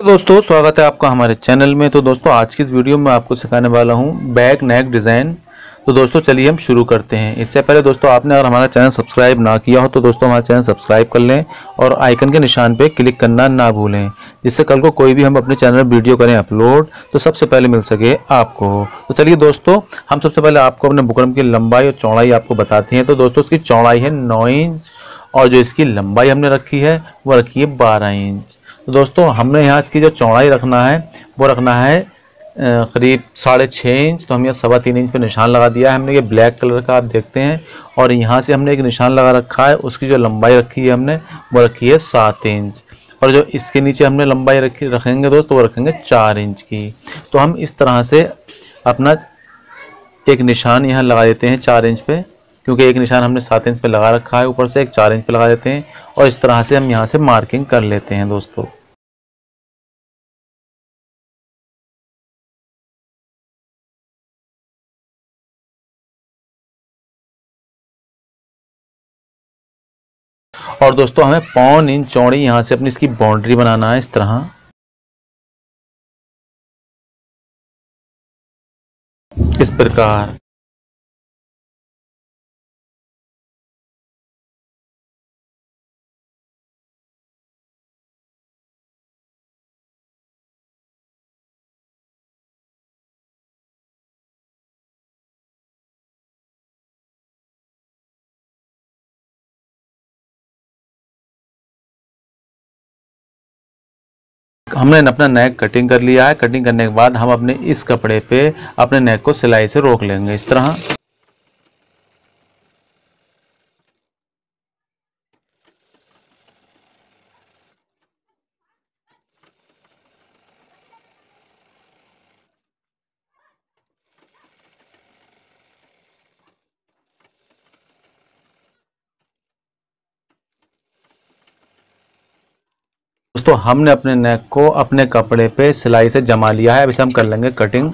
दोस्तों स्वागत है आपका हमारे चैनल में। तो दोस्तों आज की इस वीडियो में आपको सिखाने वाला हूं बैक नेक डिज़ाइन। तो दोस्तों चलिए हम शुरू करते हैं। इससे पहले दोस्तों आपने अगर हमारा चैनल सब्सक्राइब ना किया हो तो दोस्तों हमारा चैनल सब्सक्राइब कर लें और आइकन के निशान पे क्लिक करना ना भूलें, जिससे कल को कोई भी हम अपने चैनल में वीडियो करें अपलोड तो सबसे पहले मिल सके आपको। तो चलिए दोस्तों हम सबसे पहले आपको अपने बुकरम की लंबाई और चौड़ाई आपको बताते हैं। तो दोस्तों इसकी चौड़ाई है 9 इंच और जो इसकी लंबाई हमने रखी है वो रखी है 12 इंच। तो दोस्तों हमने यहाँ इसकी जो चौड़ाई रखना है वो रखना है करीब 6.5 इंच। तो हम यहाँ 3.25 इंच पे निशान लगा दिया है हमने। ये ब्लैक कलर का आप देखते हैं और यहाँ से हमने एक निशान लगा रखा है। उसकी जो लंबाई रखी है हमने वो रखी है 7 इंच और जो इसके नीचे हमने लंबाई रखेंगे दोस्तों वो रखेंगे 4 इंच की। तो हम इस तरह से अपना एक निशान यहाँ लगा देते हैं 4 इंच पे, क्योंकि एक निशान हमने 7 इंच पे लगा रखा है, ऊपर से एक 4 इंच पे लगा देते हैं और इस तरह से हम यहाँ से मार्किंग कर लेते हैं दोस्तों। और दोस्तों हमें 1.25 इंच चौड़ी यहाँ से अपनी इसकी बाउंड्री बनाना है इस तरह, इस प्रकार। हमने अपना नेक कटिंग कर लिया है। कटिंग करने के बाद हम अपने इस कपड़े पे अपने नेक को सिलाई से रोक लेंगे इस तरह। दोस्तों हमने अपने नेक को अपने कपड़े पे सिलाई से जमा लिया है। अब इसे हम कर लेंगे कटिंग।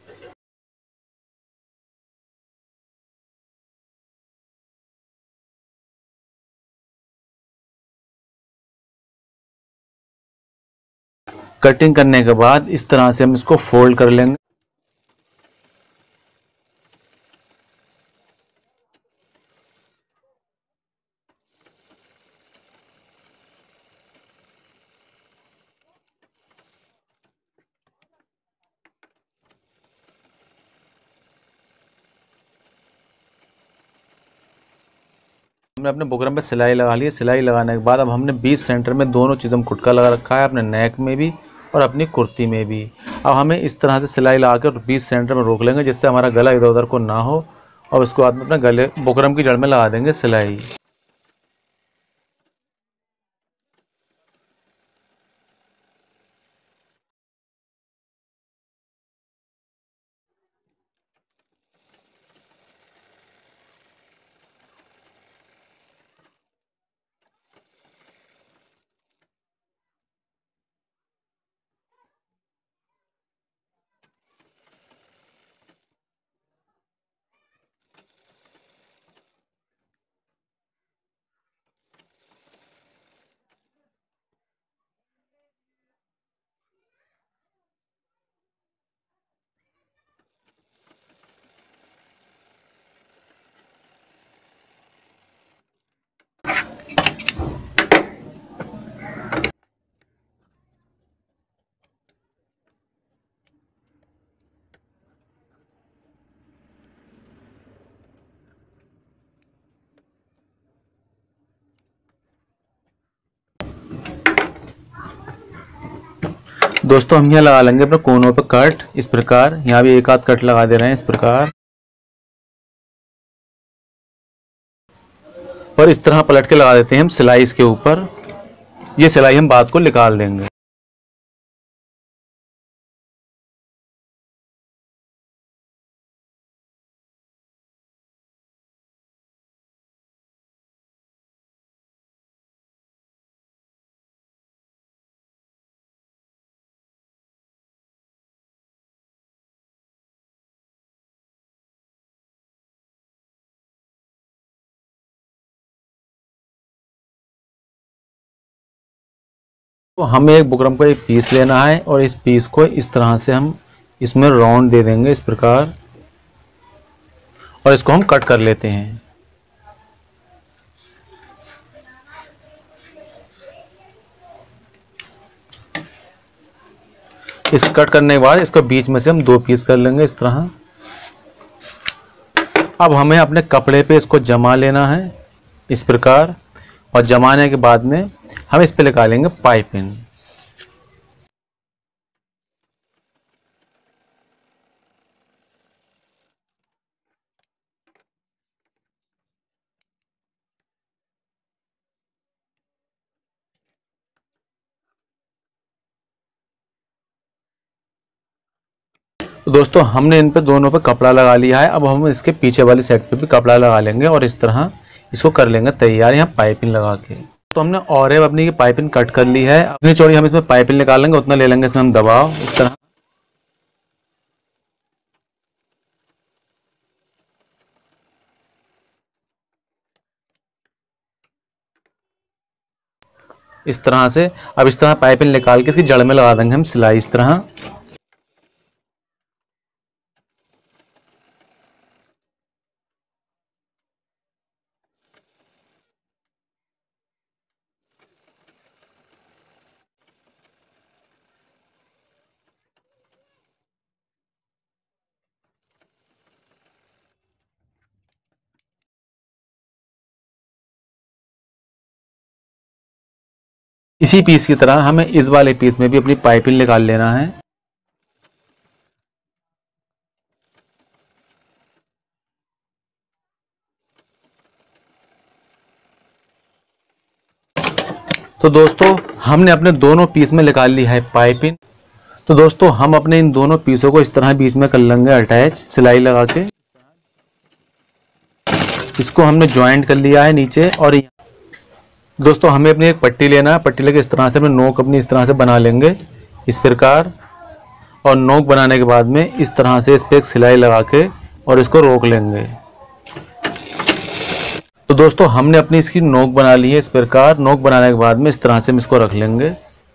कटिंग करने के बाद इस तरह से हम इसको फोल्ड कर लेंगे। हमने अपने बुकरम पे सिलाई लगा ली है। सिलाई लगाने के बाद अब हमने 20 सेंटर में दोनों चीज़ों में कुटका लगा रखा है, अपने नेक में भी और अपनी कुर्ती में भी। अब हमें इस तरह से सिलाई लगा कर 20 सेंटर में रोक लेंगे, जिससे हमारा गला इधर उधर को ना हो। और उसके बाद में अपने गले बुकरम की जड़ में लगा देंगे सिलाई। दोस्तों हम यहाँ लगा लेंगे अपने कोनों पे कट इस प्रकार। यहाँ भी एक आध कट लगा दे रहे हैं इस प्रकार और इस तरह पलट के लगा देते हैं हम सिलाई इसके ऊपर। ये सिलाई हम बाद को निकाल देंगे। तो हमें एक बुकरम का एक पीस लेना है और इस पीस को इस तरह से हम इसमें राउंड दे देंगे इस प्रकार, और इसको हम कट कर लेते हैं। इस कट करने के बाद इसको बीच में से हम 2 पीस कर लेंगे इस तरह। अब हमें अपने कपड़े पे इसको जमा लेना है इस प्रकार, और जमाने के बाद में हम इस पे लगा लेंगे पाइपिंग। तो दोस्तों हमने इन पे दोनों पे कपड़ा लगा लिया है। अब हम इसके पीछे वाली साइड पे भी कपड़ा लगा लेंगे और इस तरह इसको कर लेंगे तैयार यहाँ पाइपिंग लगा के। तो हमने और अपनी की पाइपिंग कट कर ली है। अपनी चौड़ी हम इसमें पाइपिंग निकाल लेंगे, उतना ले लेंगे इसमें हम दबाव इस तरह। इस तरह से अब इस तरह पाइपिंग निकाल के इसकी जड़ में लगा देंगे हम सिलाई इस तरह। इसी पीस की तरह हमें इस वाले पीस में भी अपनी पाइपिंग निकाल लेना है। तो दोस्तों हमने अपने दोनों पीस में निकाल ली है पाइपिंग। तो दोस्तों हम अपने इन दोनों पीसों को इस तरह बीच में कर लेंगे अटैच सिलाई लगा के। इसको हमने ज्वाइंट कर लिया है नीचे। और दोस्तों हमें अपनी एक पट्टी लेना है, पट्टी लेके इस तरह से अपने नोक अपनी इस तरह से बना लेंगे इस प्रकार। और नोक बनाने के बाद में इस तरह से इस पर एक सिलाई लगा के और इसको रोक लेंगे। तो दोस्तों हमने अपनी इसकी नोक बना ली है इस प्रकार। नोक बनाने के बाद में इस तरह से हम इसको रख लेंगे।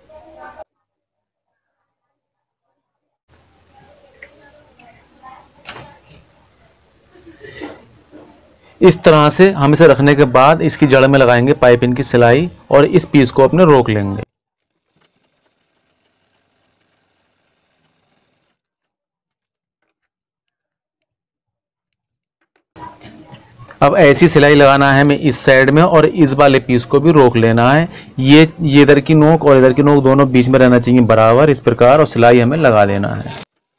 इस तरह से हम इसे रखने के बाद इसकी जड़ में लगाएंगे पाइपिंग की सिलाई और इस पीस को अपने रोक लेंगे। अब ऐसी सिलाई लगाना है हमें इस साइड में और इस वाले पीस को भी रोक लेना है। ये इधर की नोक और इधर की नोक दोनों बीच में रहना चाहिए बराबर इस प्रकार, और सिलाई हमें लगा लेना है।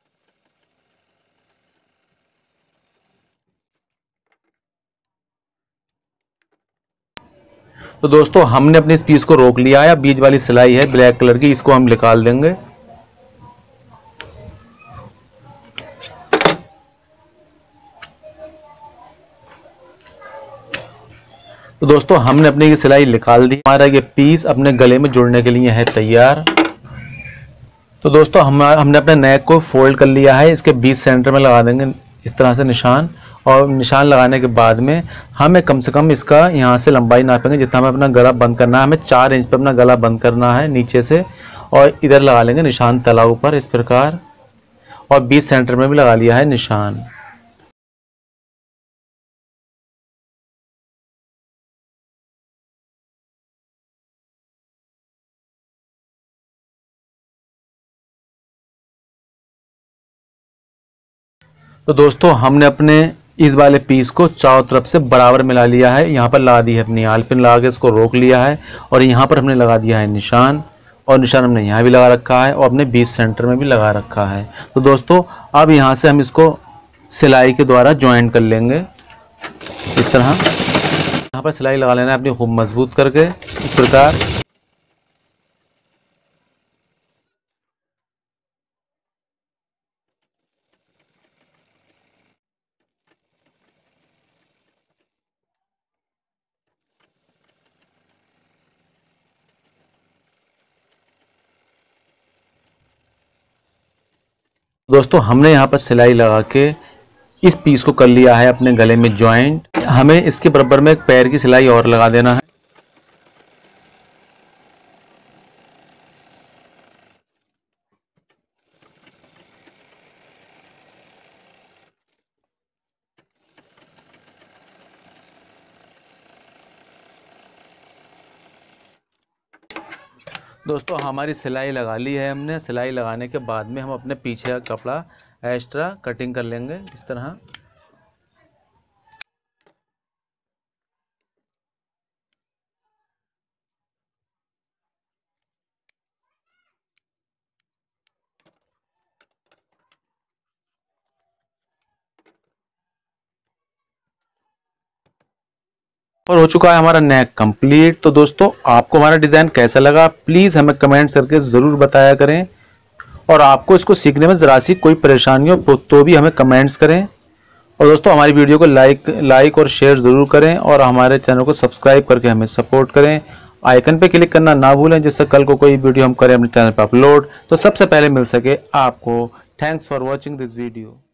तो दोस्तों हमने अपने इस पीस को रोक लिया है। अब बीच वाली सिलाई है ब्लैक कलर की, इसको हम निकाल देंगे। तो दोस्तों हमने अपनी ये सिलाई निकाल दी। हमारा ये पीस अपने गले में जुड़ने के लिए है तैयार। तो दोस्तों हमने अपने नेक को फोल्ड कर लिया है। इसके बीच सेंटर में लगा देंगे इस तरह से निशान, और निशान लगाने के बाद में हमें कम से कम इसका यहाँ से लंबाई नापेंगे जितना हमें अपना गला बंद करना है। हमें 4 इंच पे अपना गला बंद करना है नीचे से, और इधर लगा लेंगे निशान तला ऊपर इस प्रकार, और बीच सेंटर में भी लगा लिया है निशान। तो दोस्तों हमने अपने इस वाले पीस को चारों तरफ से बराबर मिला लिया है। यहाँ पर लगा दी है अपनी आलपिन, लगा के इसको रोक लिया है, और यहाँ पर हमने लगा दिया है निशान, और निशान हमने यहाँ भी लगा रखा है और अपने बीच सेंटर में भी लगा रखा है। तो दोस्तों अब यहाँ से हम इसको सिलाई के द्वारा ज्वाइन कर लेंगे इस तरह। यहाँ पर सिलाई लगा लेना है अपनी खूब मजबूत करके इस प्रकार। दोस्तों हमने यहाँ पर सिलाई लगा के इस पीस को कर लिया है अपने गले में ज्वाइंट। हमें इसके बराबर में एक पैर की सिलाई और लगा देना है। दोस्तों हमारी सिलाई लगा ली है हमने। सिलाई लगाने के बाद में हम अपने पीछे का कपड़ा एक्स्ट्रा कटिंग कर लेंगे इस तरह। और हो चुका है हमारा नेक कंप्लीट। तो दोस्तों आपको हमारा डिज़ाइन कैसा लगा प्लीज़ हमें कमेंट करके ज़रूर बताया करें। और आपको इसको सीखने में ज़रा सी कोई परेशानी हो तो भी हमें कमेंट्स करें। और दोस्तों हमारी वीडियो को लाइक और शेयर ज़रूर करें और हमारे चैनल को सब्सक्राइब करके हमें सपोर्ट करें। आइकन पे क्लिक करना ना भूलें जिससे कल को कोई वीडियो हम करें अपने चैनल पर अपलोड तो सबसे पहले मिल सके आपको। Thanks for watching this video.